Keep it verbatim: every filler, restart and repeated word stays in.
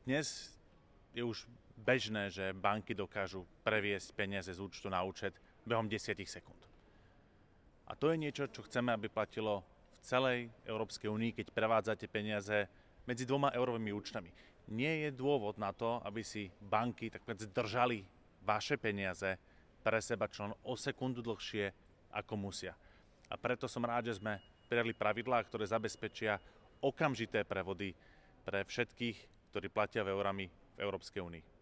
Dnes je už bežné, že banky dokážu previesť peniaze z účtu na účet behom desať sekúnd. A to je niečo, čo chceme, aby platilo v celej Európskej únii, keď prevádzate peniaze medzi dvoma eurovými účtami. Nie je dôvod na to, aby si banky tak povedz držali vaše peniaze pre seba čo len o sekundu dlhšie, ako musia. A preto som rád, že sme prijali pravidlá, ktoré zabezpečia okamžité prevody pre všetkých, ktorí platia v eurami v Európskej únii.